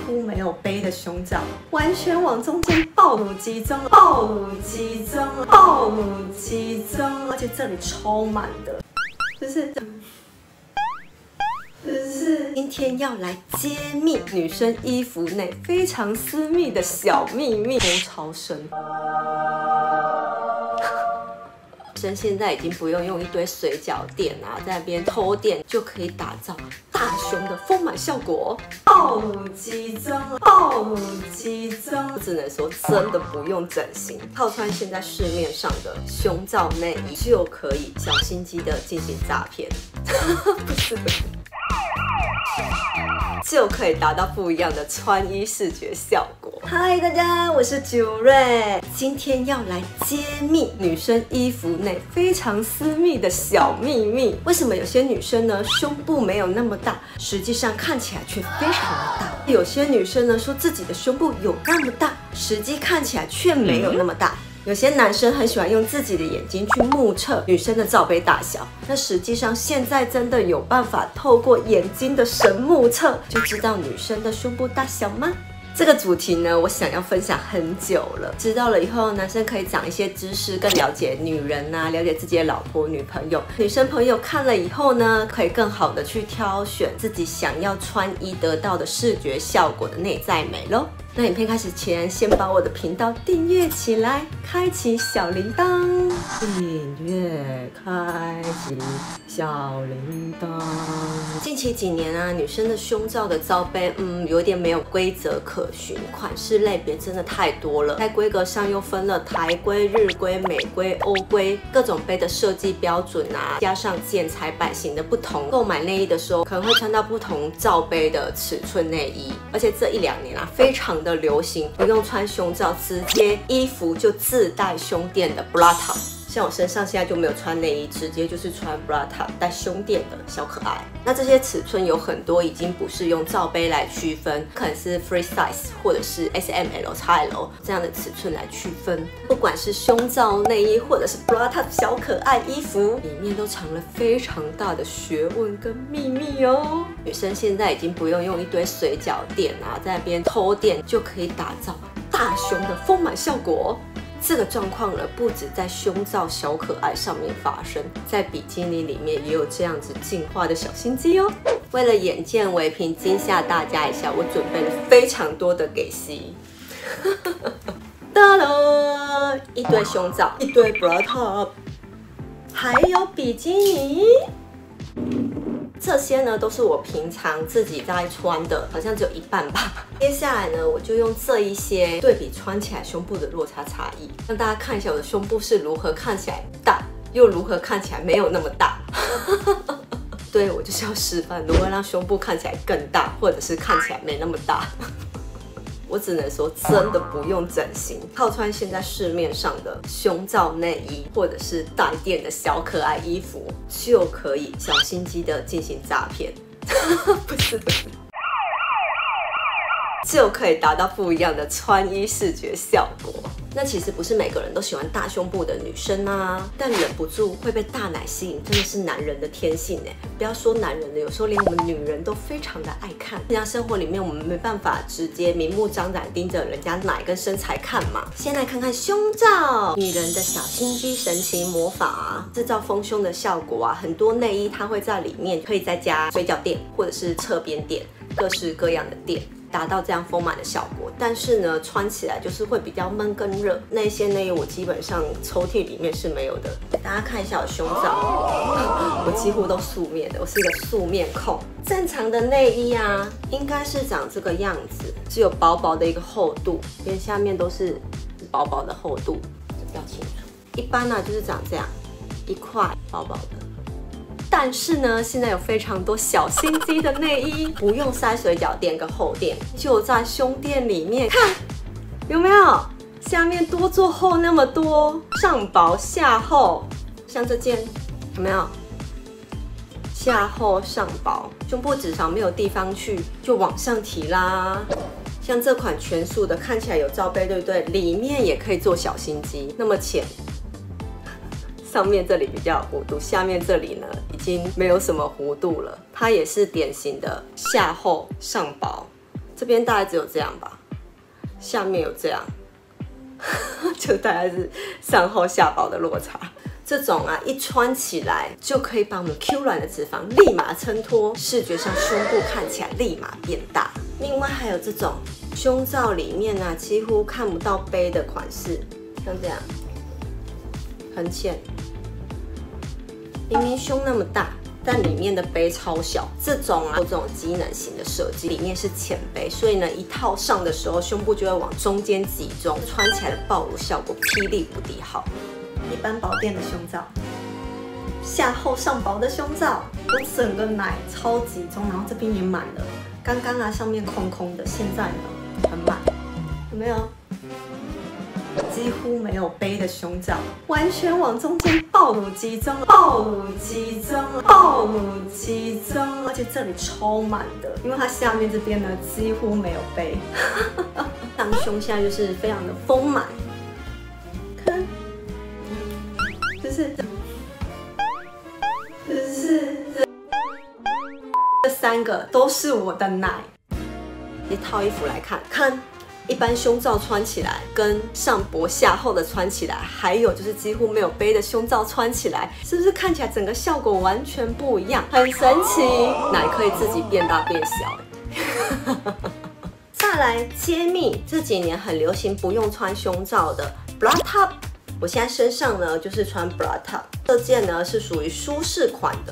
乎没有杯的胸罩，完全往中间暴露集中，暴露集中，暴露集中，而且这里超满的，就是今天要来揭秘女生衣服内非常私密的小秘密，偷超深。现在已经不用用一堆水饺垫啊，在那边偷垫就可以打造大胸的丰满效果，暴露集中，暴露集中。我只能说，真的不用整形，套穿现在市面上的胸罩内衣就可以小心机的进行诈骗，不是。就可以达到不一样的穿衣视觉效果。嗨，大家，我是九瑞，今天要来揭秘女生衣服内非常私密的小秘密。为什么有些女生呢胸部没有那么大，实际上看起来却非常的大？有些女生呢说自己的胸部有那么大，实际看起来却没有那么大。有些男生很喜欢用自己的眼睛去目测女生的罩杯大小，那实际上现在真的有办法透过眼睛的神目测就知道女生的胸部大小吗？这个主题呢，我想要分享很久了。知道了以后，男生可以长一些知识，更了解女人啊，了解自己的老婆、女朋友。女生朋友看了以后呢，可以更好的去挑选自己想要穿衣得到的视觉效果的内在美咯。那影片开始前，先把我的频道订阅起来，开启小铃铛。订阅，开启小铃铛。近期几年啊，女生的胸罩的罩杯，有点没有规则可循，款式类别真的太多了。在规格上又分了台规、日规、美规、欧规，各种杯的设计标准啊，加上剪裁版型的不同，购买内衣的时候可能会穿到不同罩杯的尺寸内衣。而且这1、2年啊，非常的流行，不用穿胸罩，直接衣服就自带胸垫的 bra top。像我身上现在就没有穿内衣，直接就是穿 bra top 带胸垫的小可爱。那这些尺寸有很多已经不是用罩杯来区分，可能是 free size 或者是 S、M、L、XL 这样的尺寸来区分。不管是胸罩内衣或者是 bra top 小可爱衣服，里面都藏了非常大的学问跟秘密哦。女生现在已经不用用一堆水饺垫啊，在那边偷垫就可以打造大胸的丰满效果。这个状况呢，不止在胸罩小可爱上面发生，在比基尼里面也有这样子进化的小心机哦。为了眼见为凭，惊吓大家一下，我准备了非常多的给息。哒啦，一堆胸罩，一堆 bra top， 还有比基尼。这些呢都是我平常自己在穿的，好像只有一半吧。接下来呢，我就用这一些对比穿起来胸部的落差差异，让大家看一下我的胸部是如何看起来大，又如何看起来没有那么大。对，我就是要示范如何让胸部看起来更大，或者是看起来没那么大。我只能说，真的不用整形，套穿现在市面上的胸罩内衣，或者是带垫的小可爱衣服，就可以小心机的进行诈骗。不是，就可以达到不一样的穿衣视觉效果。那其实不是每个人都喜欢大胸部的女生啊，但忍不住会被大奶吸引，真的是男人的天性哎！不要说男人了，有时候连我们女人都非常的爱看。日常生活里面，我们没办法直接明目张胆盯着人家奶跟身材看嘛。先来看看胸罩，女人的小心机神奇魔法啊，制造丰胸的效果啊。很多内衣它会在里面可以再加水饺垫或者是侧边垫，各式各样的垫，达到这样丰满的效果。但是呢，穿起来就是会比较闷跟热。那些内衣我基本上抽屉里面是没有的。大家看一下我胸罩，我几乎都素面的，我是一个素面控。正常的内衣啊，应该是长这个样子，只有薄薄的一个厚度，连下面都是薄薄的厚度，比较清楚。一般呢就是长这样，一块薄薄的。但是呢，现在有非常多小心机的内衣，不用塞水饺垫跟厚垫，就在胸垫里面，看有没有？下面多做厚那么多，上薄下厚，像这件有没有？下厚上薄，胸部脂肪没有地方去，就往上提啦。像这款全素的，看起来有罩杯，对不对？里面也可以做小心机，那么浅。上面这里比较有弧度，下面这里呢已经没有什么弧度了。它也是典型的下厚上薄这边大概只有这样吧，下面有这样，就大概是上厚下薄的落差。这种啊，一穿起来就可以把我们 Q 软的脂肪立马撑脱，视觉上胸部看起来立马变大。另外还有这种胸罩里面啊，几乎看不到杯的款式，像这样，很浅，明明胸那么大，但里面的杯超小。这种啊，这种机能型的设计，里面是浅杯，所以呢，一套上的时候，胸部就会往中间集中，穿起来的暴露效果霹雳无敌好。一般薄垫的胸罩，下厚上薄的胸罩，我整个奶超集中，然后这边也满了。刚刚啊上面空空的，现在呢很满，有没有？几乎没有杯的胸罩，完全往中间暴露集中，暴露集中，暴露集中，而且这里超满的，因为它下面这边呢几乎没有杯。当胸现在就是非常的丰满，看。就是这3个都是我的奶。一套衣服来看，看一般胸罩穿起来，跟上薄下厚的穿起来，还有就是几乎没有杯的胸罩穿起来，是不是看起来整个效果完全不一样？很神奇，奶可以自己变大变小。再来揭秘，这几年很流行不用穿胸罩的 bra top。我现在身上呢就是穿 bra top， 这件呢是属于舒适款的，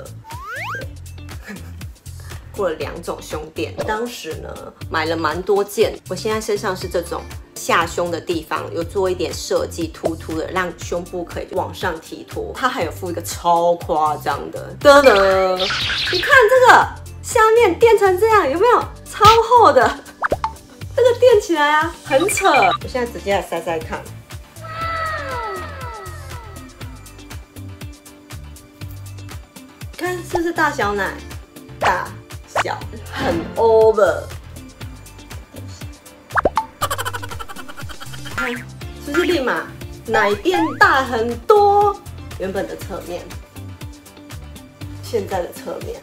过了2种胸垫，当时呢买了蛮多件。我现在身上是这种下胸的地方有做一点设计，凸凸的，让胸部可以往上提脱。它还有附一个超夸张的，噔噔，你看这个下面垫成这样，有没有？超厚的，这个垫起来啊，很扯。我现在直接来塞塞看。看是不是大小奶？大小很 over， 看是不是立马奶变大很多？原本的侧面，现在的侧面，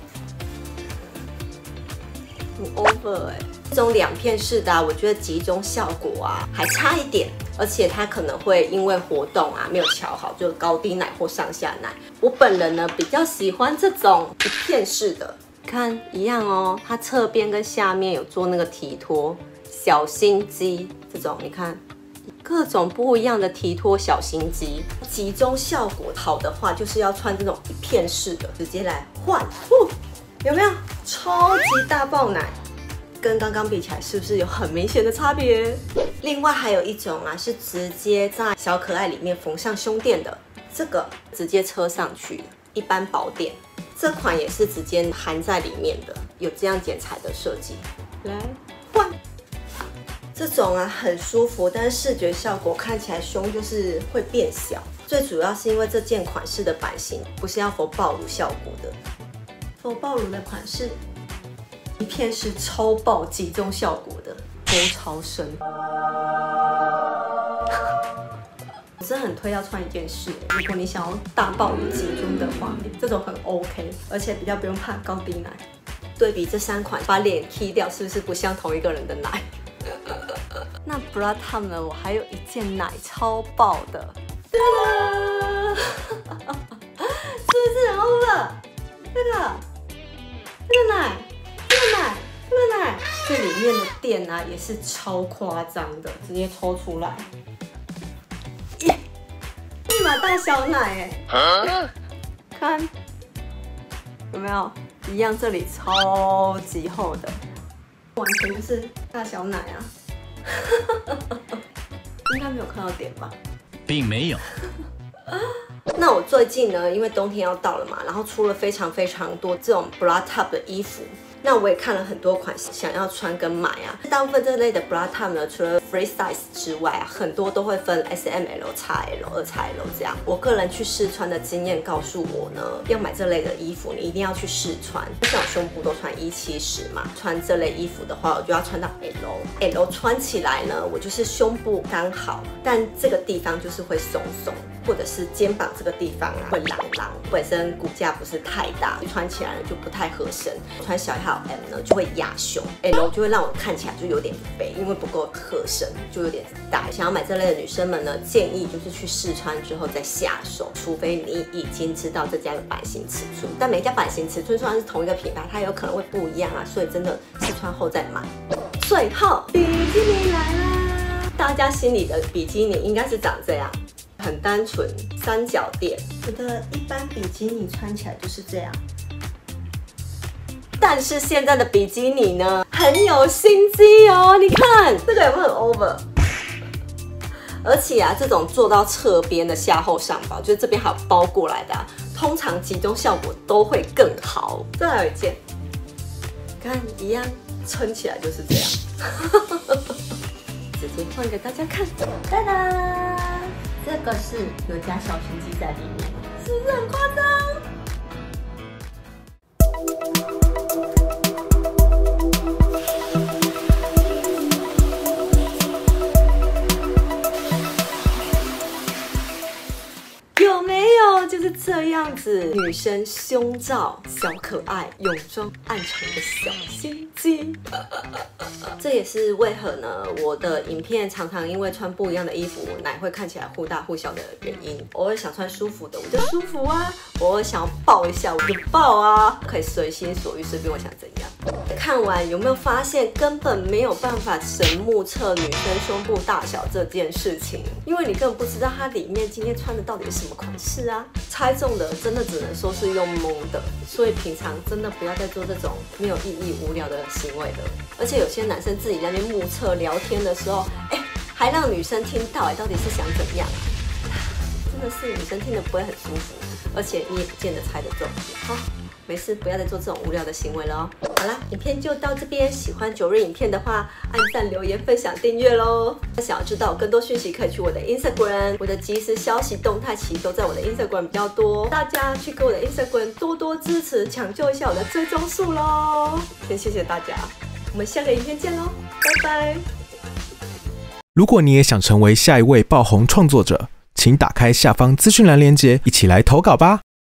很 over 哎。这种2片式的啊，我觉得集中效果啊还差一点，而且它可能会因为活动啊没有调好，就高低奶或上下奶。我本人呢比较喜欢这种一片式的，看一样哦，它侧边跟下面有做那个提脱小心机，这种你看各种不一样的提脱小心机，集中效果好的话，就是要穿这种一片式的，直接来换，有没有超级大爆奶？跟刚刚比起来，是不是有很明显的差别？另外还有一种啊，是直接在小可爱里面缝上胸垫的，这个直接车上去，一般薄垫。这款也是直接含在里面的，有这样剪裁的设计。来换，这种啊很舒服，但是视觉效果看起来胸就是会变小。最主要是因为这件款式的版型不是要否暴露效果的，否暴露的款式。一片是超爆集中效果的，沟超深。我真的很推要穿一件式，如果你想要大爆乳集中的话，这种很 OK， 而且比较不用怕高低奶。对比这3款，把脸 key 掉，是不是不像同一个人的奶？那 bra top 呢？我还有一件奶超爆的，是不是很 over？ 这个奶。这里面的垫啊也是超夸张的，直接抽出来，耶，立马大小奶哎，看有没有一样？这里超级厚的，完全就是大小奶啊，应该没有看到点吧？ 并没有。 那我最近呢，因为冬天要到了嘛，然后出了非常多这种 bra top 的衣服。那我也看了很多款想要穿跟买啊，大部分这类的 bra top 呢，除了 free size 之外啊，很多都会分 S、M、L、XL、2XL 这样。我个人去试穿的经验告诉我呢，要买这类的衣服，你一定要去试穿。像我胸部都穿170嘛，穿这类衣服的话，我就要穿到 L 穿起来呢，我就是胸部刚好，但这个地方就是会松松。 或者是肩膀这个地方啊会朗朗，本身骨架不是太大，穿起来呢就不太合身。穿小号 M 呢就会压胸 ，L 就会让我看起来就有点肥，因为不够合身，就有点大。想要买这类的女生们呢，建议就是去试穿之后再下手，除非你已经知道这家有版型尺寸，但每一家版型尺寸虽然是同一个品牌，它有可能会不一样啊，所以真的试穿后再买。最后，比基尼来啦！大家心里的比基尼应该是长这样，很单纯，三角垫。我的一般比基尼穿起来就是这样。但是现在的比基尼呢，很有心机哦！你看这个有没有很 over？ 而且啊，这种做到侧边的下厚上包，就是这边还有包过来的啊，通常集中效果都会更好。再来有一件，看一样，撑起来就是这样。直接换给大家看，哒哒，这个是有加小心机在里面，是不是很夸张？有没有就是这样子？女生胸罩小可爱，泳装暗藏的小心机。这也是为何呢？我的影片常常因为穿不一样的衣服，奶会看起来忽大忽小的原因。偶尔想穿舒服的，我就舒服啊；偶尔想要抱一下，我就抱啊，可以随心所欲，随便我想怎样。看完有没有发现根本没有办法神目测女生胸部大小这件事情？因为你根本不知道它里面今天穿的到底是什么款式啊！猜中的真的只能说是用蒙的，所以平常真的不要再做这种没有意义、无聊的行为了。而且有些男生自己在那边目测聊天的时候，还让女生听到，到底是想怎样？真的是女生听得不会很舒服，而且你也不见得猜得中。好。没事，不要再做这种无聊的行为了哦。好啦，影片就到这边。喜欢九瑞影片的话，按赞、留言、分享、订阅喽。想要知道更多讯息，可以去我的 Instagram， 我的即时消息动态其实都在我的 Instagram 比较多。大家去给我的 Instagram 多多支持，抢救一下我的追踪数喽。先谢谢大家，我们下个影片见喽，拜拜。 如果你也想成为下一位爆红创作者，请打开下方资讯栏连结，一起来投稿吧。